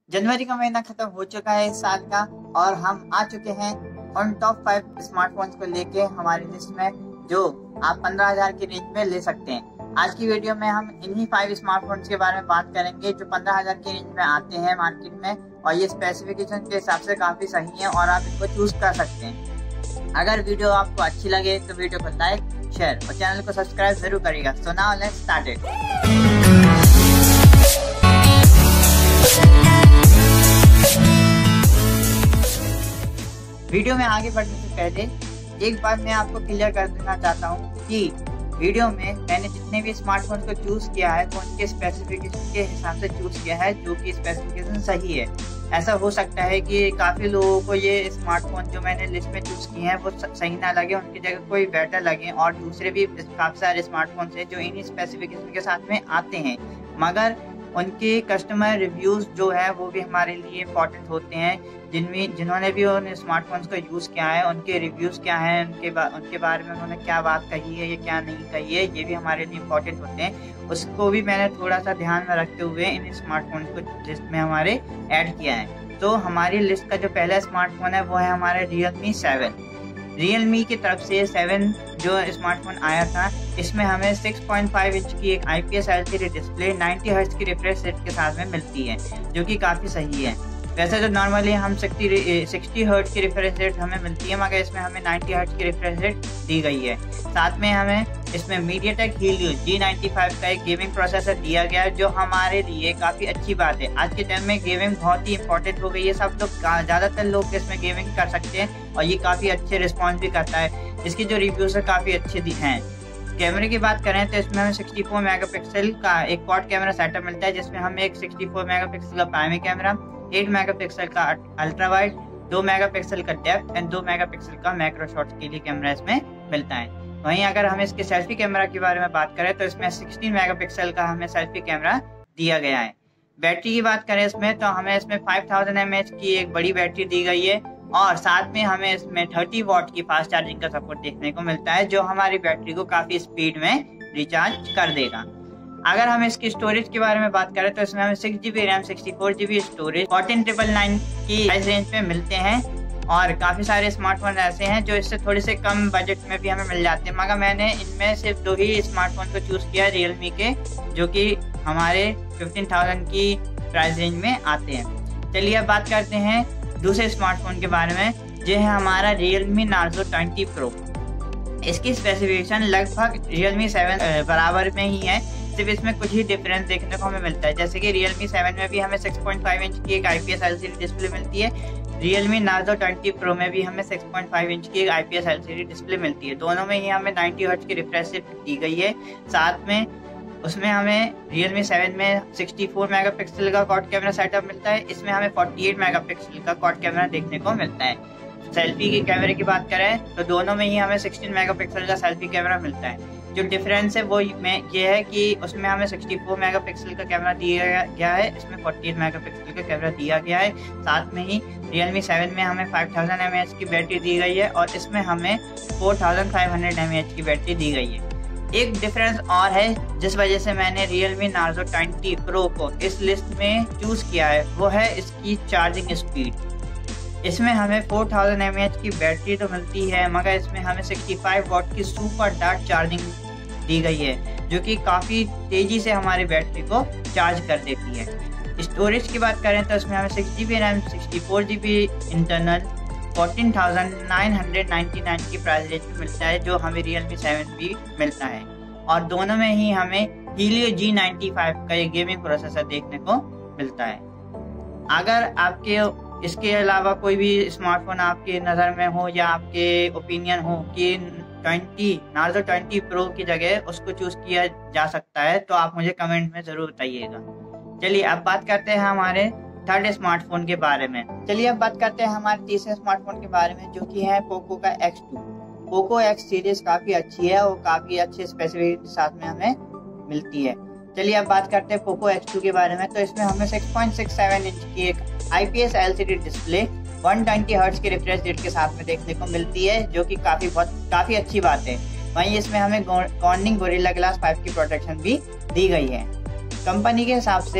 जनवरी का महीना खत्म हो चुका है इस साल का और हम आ चुके हैं उन टॉप 5 स्मार्टफोन्स को लेके हमारी लिस्ट में जो आप 15,000 की रेंज में ले सकते हैं। आज की वीडियो में हम इन्हीं 5 स्मार्टफोन्स के बारे में बात करेंगे जो 15,000 की रेंज में आते हैं मार्केट में और ये स्पेसिफिकेशन के हिसाब से काफी सही है और आप इनको चूज कर सकते हैं। अगर वीडियो आपको अच्छी लगे तो वीडियो को लाइक, शेयर और चैनल को सब्सक्राइब जरूर करिएगा। So now let's start it. Video में आगे बढ़ने से पहले एक बात मैं आपको क्लियर कर देना चाहता हूँ कि वीडियो में मैंने जितने भी स्मार्टफोन को चूज किया है वो उनके स्पेसिफिकेशन के हिसाब से चूज किया है जो कि स्पेसिफिकेशन सही है। ऐसा हो सकता है कि काफी लोगों को ये स्मार्टफोन जो मैंने लिस्ट में चूज किए हैं वो सही ना लगे, उनकी जगह कोई बेटर लगे और दूसरे भी काफी सारे स्मार्टफोन है जो इन स्पेसिफिकेशन के साथ में आते हैं, मगर उनके कस्टमर रिव्यूज जो है वो भी हमारे लिए इम्पोर्टेंट होते हैं। जिन्होंने भी उन स्मार्टफोन्स को यूज़ किया है उनके रिव्यूज़ क्या हैं, उनके बारे में उन्होंने क्या बात कही है या क्या नहीं कही है, ये भी हमारे लिए इम्पोर्टेंट होते हैं। उसको भी मैंने थोड़ा सा ध्यान में रखते हुए इन स्मार्टफोन को लिस्ट में हमारे ऐड किया है। तो हमारी लिस्ट का जो पहला स्मार्टफोन है वो है हमारा Realme 7। Realme की तरफ से 7 जो स्मार्टफोन आया था इसमें हमें 6.5 इंच की एक IPS LCD डिस्प्ले 90 हर्ट्ज की रिफ्रेश रेट के साथ में मिलती है जो कि काफ़ी सही है। वैसे तो नॉर्मली हम 60 हर्ट्ज की रिफ्रेश रेट हमें मिलती है, मगर इसमें हमें 90 हर्ट्ज की रिफ्रेश रेट दी गई है। साथ में हमें इसमें MediaTek Helio G95 का एक गेमिंग प्रोसेसर दिया गया है जो हमारे लिए काफ़ी अच्छी बात है। आज के टाइम में गेमिंग बहुत ही इंपॉर्टेंट हो गई है, सब लोग ज़्यादातर लोग इसमें गेमिंग कर सकते हैं और ये काफ़ी अच्छे रिस्पॉन्स भी करता है। इसकी जो रिव्यूज़ है काफ़ी अच्छे हैं। कैमरे की बात करें तो इसमें हमें 64 मेगापिक्सल का एक क्वाड कैमरा सेटअप मिलता है जिसमें हमें एक 64 मेगापिक्सल का प्राइमरी कैमरा, 8 मेगापिक्सल का अल्ट्रा वाइड, 2 मेगापिक्सल का डेप्थ एंड 2 मेगापिक्सल का मैक्रो शॉट्स के लिए कैमरा इसमें मिलता है। वहीं अगर हम इसके सेल्फी कैमरा के बारे में बात करें तो इसमें 16 मेगापिक्सल का हमें सेल्फी कैमरा दिया गया है। बैटरी की बात करें इसमें तो हमें इसमें 5000 mAh की एक बड़ी बैटरी दी गई है और साथ में हमें इसमें 30 वॉट की फास्ट चार्जिंग का सपोर्ट देखने को मिलता है जो हमारी बैटरी को काफ़ी स्पीड में रिचार्ज कर देगा। अगर हम इसकी स्टोरेज के बारे में बात करें तो इसमें हमें 6GB रैम 64GB स्टोरेज 14999 की प्राइस रेंज में मिलते हैं और काफ़ी सारे स्मार्टफोन ऐसे हैं जो इससे थोड़े से कम बजट में भी हमें मिल जाते हैं, मगर मैंने इनमें सिर्फ 2 ही स्मार्टफोन को चूज़ किया Realme के जो कि हमारे 15,000 की प्राइस रेंज में आते हैं। चलिए अब बात करते हैं दूसरे स्मार्टफोन के बारे में जो है हमारा Realme Narzo 20 Pro। इसकी स्पेसिफिकेशन लगभग Realme 7 बराबर में ही है, सिर्फ इसमें कुछ ही डिफरेंस देखने को हमें मिलता है। जैसे कि Realme 7 में भी हमें 6.5 इंच की एक IPS LCD डिस्प्ले मिलती है, Realme Narzo 20 Pro में भी हमें 6.5 इंच की एक IPS LCD डिस्प्ले मिलती है। दोनों में ही हमें 90 हर्ट्ज की रिफ्रेश रेट दी गई है। साथ में उसमें हमें Realme 7 में 64 मेगापिक्सल का क्वाड कैमरा सेटअप मिलता है, इसमें हमें 48 मेगापिक्सल का क्वाड कैमरा देखने को मिलता है। सेल्फी के कैमरे की बात करें तो दोनों में ही हमें 16 मेगापिक्सल का सेल्फी कैमरा मिलता है। जो डिफरेंस है वो ये है कि उसमें हमें 64 मेगापिक्सल का कैमरा दिया गया है, इसमें 48 मेगापिक्सल का कैमरा दिया गया है। साथ में ही Realme 7 में हमें 5000 mAh की बैटरी दी गई है और इसमें हमें 4500 mAh की बैटरी दी गई है। एक डिफरेंस और है जिस वजह से मैंने Realme Narzo 20 Pro को इस लिस्ट में चूज़ किया है, वो है इसकी चार्जिंग स्पीड। इसमें हमें 4000 mAh की बैटरी तो मिलती है, मगर इसमें हमें 65 वॉट की सुपर डार्ट चार्जिंग दी गई है जो कि काफ़ी तेज़ी से हमारी बैटरी को चार्ज कर देती है। स्टोरेज की बात करें तो इसमें हमें 6GB रैम 64GB इंटरनल 14,999 की प्राइस रेंज में मिलता है जो हमें Realme 7 भी मिलता है और दोनों में ही हमें Helio G95 का एक गेमिंग प्रोसेसर देखने को मिलता है। अगर आपके इसके अलावा कोई भी स्मार्टफोन आपके नज़र में हो या आपके ओपिनियन हो कि Narzo 20 Pro की जगह उसको चूज़ किया जा सकता है तो आप मुझे कमेंट में ज़रूर बताइएगा। चलिए अब बात करते हैं हमारे थर्ड स्मार्टफोन के बारे में। चलिए अब बात करते हैं हमारे तीसरे स्मार्टफोन के बारे में जो कि है पोको का X2। पोको X सीरीज काफ़ी अच्छी है और काफ़ी अच्छे स्पेसिफिकेशन के साथ में हमें मिलती है। चलिए अब बात करते हैं पोको X2 के बारे में। तो इसमें हमें 6.67 इंच की एक IPS LCD डिस्प्ले 120 हर्ट्ज के रिफ्रेश रेट के साथ में देखने को मिलती है जो कि काफ़ी अच्छी बात है। वहीं इसमें हमें कॉर्निंग गोरिल्ला ग्लास 5 की प्रोटेक्शन भी दी गई है। कंपनी के हिसाब से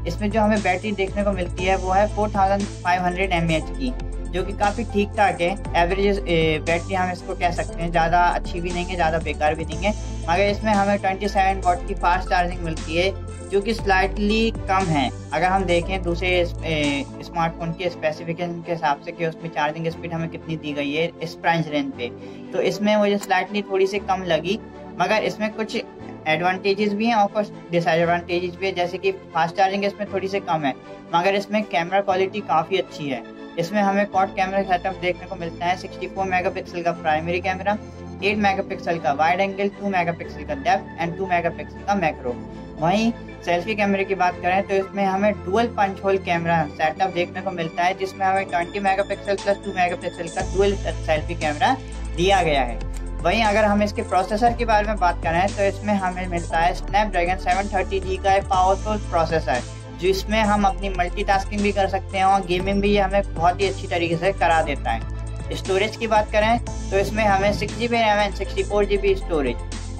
इसमें जो हमें बैटरी देखने को मिलती है वो है 4500 mAh की, जो कि काफ़ी ठीक ठाक है। एवरेज बैटरी हम इसको कह सकते हैं, ज़्यादा अच्छी भी नहीं है, ज़्यादा बेकार भी नहीं है। मगर इसमें हमें 27 वाट की फास्ट चार्जिंग मिलती है, जो कि स्लाइटली कम है अगर हम देखें दूसरे स्मार्टफोन के स्पेसिफिकेशन के हिसाब से कि उसमें चार्जिंग स्पीड हमें कितनी दी गई है इस प्राइस रेंज पे। तो इसमें मुझे स्लाइटली थोड़ी सी कम लगी, मगर इसमें कुछ एडवांटेजेस भी हैं और कुछ डिसएडवांटेजेस भी है। जैसे कि फास्ट चार्जिंग इसमें थोड़ी सी कम है, मगर इसमें कैमरा क्वालिटी काफ़ी अच्छी है। इसमें हमें क्वाड कैमरा सेटअप देखने को मिलता है। 64 मेगापिक्सल का प्राइमरी कैमरा, 8 मेगापिक्सल का वाइड एंगल, 2 मेगापिक्सल का डेप्थ एंड 2 मेगापिक्सल का मैक्रो। वहीं सेल्फी कैमरे की बात करें तो इसमें हमें dual punch hole camera setup देखने को मिलता है, जिसमें हमें 20 मेगापिक्सल प्लस 2 मेगापिक्सल का डुअल सेल्फी कैमरा दिया गया है। वहीं अगर हम इसके प्रोसेसर के बारे में बात करें तो इसमें हमें मिलता है स्नैपड्रैगन 730G का एक पावरफुल प्रोसेसर, जिसमें हम अपनी मल्टीटास्किंग भी कर सकते हैं और गेमिंग भी हमें बहुत ही अच्छी तरीके से करा देता है। स्टोरेज की बात करें तो इसमें हमें 6GB RAM and 64GB storage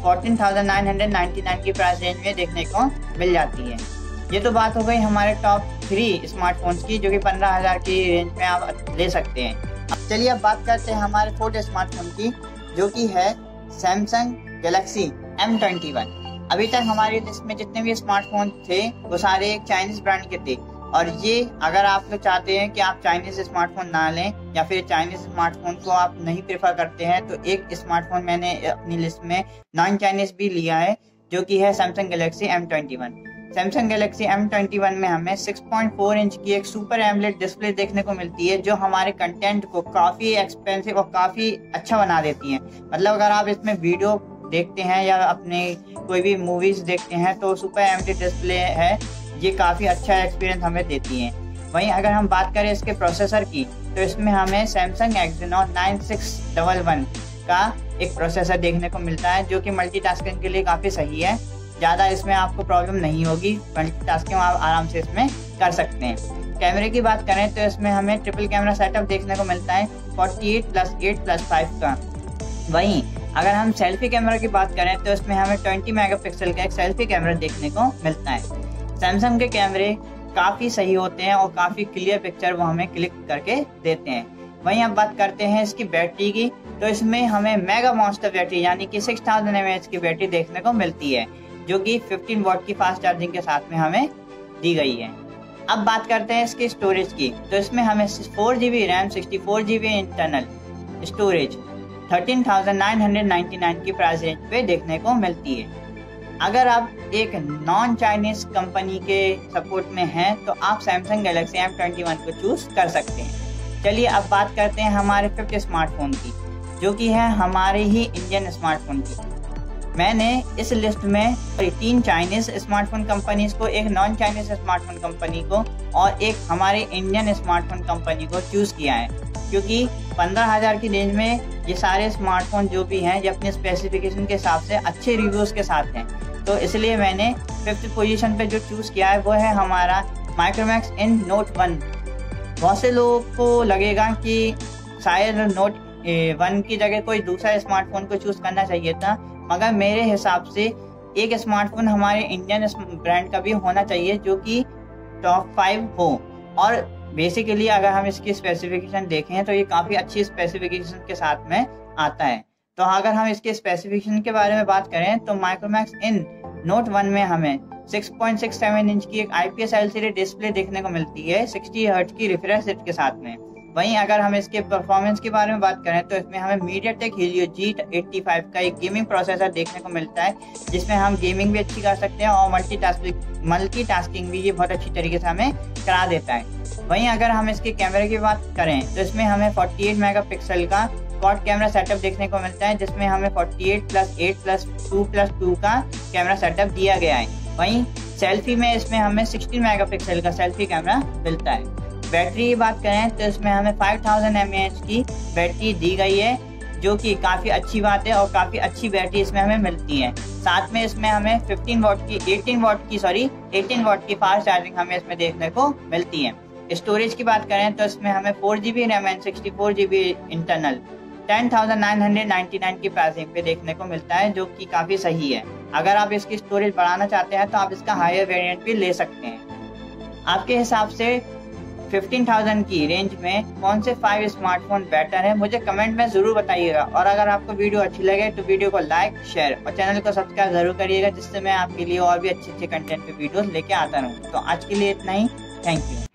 14,999 की प्राइस रेंज में देखने को मिल जाती है। ये तो बात हो गई हमारे टॉप 3 स्मार्टफोन्स की, जो कि 15,000 की रेंज में आप ले सकते हैं। अब चलिए अब बात करते हैं हमारे 4th स्मार्टफोन की, जो कि है सैमसंग गैलेक्सी M21। अभी तक हमारी लिस्ट में जितने भी स्मार्टफोन थे वो सारे एक चाइनीज ब्रांड के थे, और ये अगर आप लोग चाहते हैं कि आप चाइनीज स्मार्टफोन ना लें या फिर चाइनीज स्मार्टफोन को आप नहीं प्रेफर करते हैं, तो एक स्मार्टफोन मैंने अपनी लिस्ट में नॉन चाइनीज भी लिया है, जो कि है Samsung Galaxy M21। Samsung Galaxy M21 में हमें 6.4 इंच की एक सुपर एमोलेड डिस्प्ले देखने को मिलती है, जो हमारे कंटेंट को काफ़ी एक्सपेंसिव और काफ़ी अच्छा बना देती है। मतलब अगर आप इसमें वीडियो देखते हैं या अपने कोई भी मूवीज देखते हैं तो सुपर एमोलेड डिस्प्ले है, ये काफ़ी अच्छा एक्सपीरियंस हमें देती है। वहीं अगर हम बात करें इसके प्रोसेसर की तो इसमें हमें सैमसंग एक्सिनोस 9611 का एक प्रोसेसर देखने को मिलता है, जो कि मल्टीटास्किंग के लिए काफ़ी सही है। ज़्यादा इसमें आपको प्रॉब्लम नहीं होगी, मल्टीटास्किंग आप आराम से इसमें कर सकते हैं। कैमरे की बात करें तो इसमें हमें ट्रिपल कैमरा सेटअप देखने को मिलता है 48+8+5 का। वहीं अगर हम सेल्फी कैमरा की बात करें तो इसमें हमें 20 मेगापिक्सल का एक सेल्फी कैमरा देखने को मिलता है। सैमसंग के कैमरे काफ़ी सही होते हैं और काफ़ी क्लियर पिक्चर वो हमें क्लिक करके देते हैं। वहीं अब बात करते हैं इसकी बैटरी की, तो इसमें हमें मेगा मॉन्स्टर बैटरी यानी कि 6000 mAh की बैटरी देखने को मिलती है, जो कि 15 वाट की फास्ट चार्जिंग के साथ में हमें दी गई है। अब बात करते हैं इसकी स्टोरेज की, तो इसमें हमें 4GB RAM 64GB internal storage 13,999 की प्राइस रेंज पे देखने को मिलती है। अगर आप एक नॉन चाइनीज कंपनी के सपोर्ट में हैं तो आप सैमसंग गैलेक्सी M21 को चूज कर सकते हैं। चलिए अब बात करते हैं हमारे 5th स्मार्टफोन की, जो कि है हमारे ही इंडियन स्मार्टफोन की। मैंने इस लिस्ट में 3 चाइनीज स्मार्टफोन कंपनीज को, एक नॉन चाइनीज स्मार्टफोन कंपनी को और एक हमारे इंडियन स्मार्टफोन कंपनी को चूज किया है, क्योंकि 15,000 की रेंज में ये सारे स्मार्टफोन जो भी हैं ये अपने स्पेसिफिकेशन के हिसाब से अच्छे रिव्यूज़ के साथ हैं। तो इसलिए मैंने 5th पोजीशन पे जो चूज़ किया है वो है हमारा माइक्रोमैक्स इन Note 1। बहुत से लोगों को लगेगा कि शायद Note 1 की जगह कोई दूसरा स्मार्टफोन को चूज़ करना चाहिए था, मगर मेरे हिसाब से एक स्मार्टफोन हमारे इंडियन ब्रांड का भी होना चाहिए जो कि टॉप 5 हो। और बेसिकली अगर हम इसकी स्पेसिफिकेशन देखें तो ये काफ़ी अच्छी स्पेसिफिकेशन के साथ में आता है। तो अगर हम इसके स्पेसिफिकेशन के बारे में बात करें तो माइक्रोमैक्स इन Note 1 में हमें 6.67 इंच की एक IPS LCD डिस्प्ले देखने को मिलती है 60 हर्ट्ज की रिफ्रेश रेट के साथ में। वहीं अगर हम इसके परफॉर्मेंस के बारे में बात करें तो इसमें हमें MediaTek Helio G85 का एक गेमिंग प्रोसेसर देखने को मिलता है, जिसमें हम गेमिंग भी अच्छी कर सकते हैं और मल्टीटास्किंग भी ये बहुत अच्छी तरीके से हमें करा देता है। वहीं अगर हम इसके कैमरे की बात करें तो इसमें हमें 48 मेगापिक्सल का क्वाड कैमरा सेटअप देखने को मिलता है, जिसमें हमें 48+8+2+2 का कैमरा सेटअप दिया गया है। वहीं सेल्फी में इसमें हमें 16 मेगापिक्सल का सेल्फी कैमरा मिलता है। बैटरी की बात करें तो इसमें हमें 5000 mAh की बैटरी दी गई है, जो कि काफ़ी अच्छी बात है और काफ़ी अच्छी बैटरी इसमें हमें मिलती है। साथ में इसमें हमें 18 वाट की फास्ट चार्जिंग हमें इसमें देखने को मिलती है। स्टोरेज की बात करें तो इसमें हमें 4GB RAM and 64GB internal 10,999 की प्राइसिंग पे देखने को मिलता है, जो कि काफ़ी सही है। अगर आप इसकी स्टोरेज बढ़ाना चाहते हैं तो आप इसका हायर वेरिएंट भी ले सकते हैं। आपके हिसाब से 15,000 की रेंज में कौन से 5 स्मार्टफोन बेटर है, मुझे कमेंट में जरूर बताइएगा। और अगर आपको वीडियो अच्छी लगे तो वीडियो को लाइक, शेयर और चैनल को सब्सक्राइब जरूर करिएगा, जिससे मैं आपके लिए और भी अच्छे कंटेंट पे वीडियोस लेके आता रहूँ। तो आज के लिए इतना ही। Thank you.